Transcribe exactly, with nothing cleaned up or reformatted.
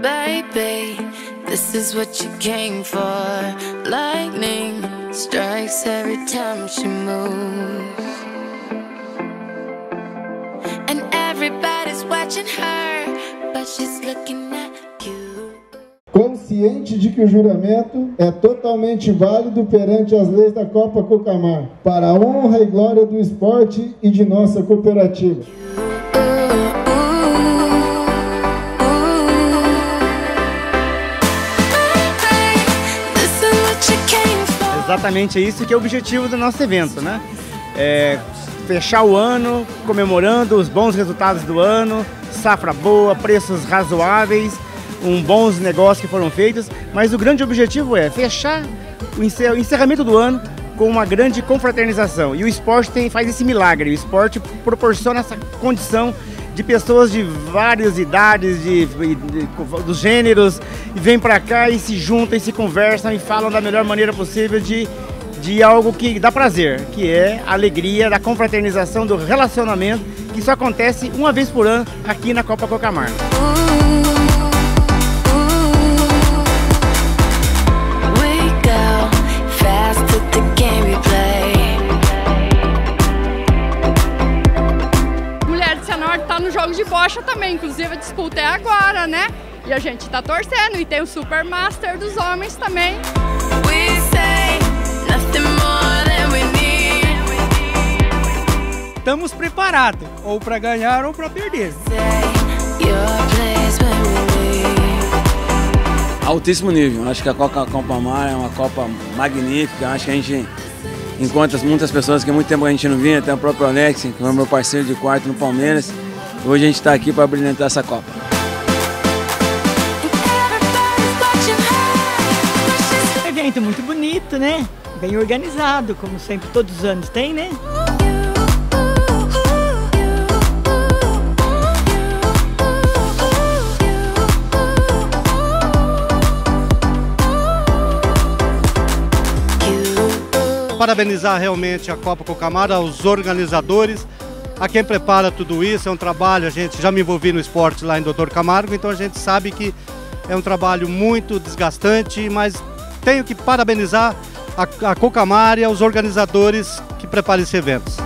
baby, this is what you came for. Lightning strikes every time she moves, and everybody's watching her, but she's looking at you. Consciente de que o juramento é totalmente válido perante as leis da Copa Cocamar, para a honra e glória do esporte e de nossa cooperativa. Exatamente isso que é o objetivo do nosso evento, né? É fechar o ano comemorando os bons resultados do ano, safra boa, preços razoáveis, um bons negócios que foram feitos, mas o grande objetivo é fechar o encerramento do ano com uma grande confraternização. E o esporte tem, faz esse milagre, o esporte proporciona essa condição de pessoas de várias idades, de, de, de, dos gêneros, e vêm para cá e se juntam, e se conversam e falam da melhor maneira possível de, de algo que dá prazer, que é a alegria da confraternização, do relacionamento, que só acontece uma vez por ano aqui na Copa Cocamar. Tá no jogo de bocha também, inclusive a disputa é agora, né? E a gente tá torcendo, e tem o Super Master dos homens também. Estamos preparados, ou para ganhar ou para perder. Altíssimo nível, acho que a Copa Cocamar é uma Copa magnífica, acho que a gente encontra muitas pessoas que há muito tempo a gente não vinha, até o próprio Alex, que é o meu parceiro de quarto no Palmeiras. Hoje a gente está aqui para brilhantar essa Copa. Evento muito bonito, né? Bem organizado, como sempre todos os anos tem, né? Parabenizar realmente a Copa Cocamar, os organizadores, a quem prepara tudo isso. É um trabalho, a gente já me envolvi no esporte lá em Doutor Camargo, então a gente sabe que é um trabalho muito desgastante, mas tenho que parabenizar a, a Cocamar e aos organizadores que preparam esse evento.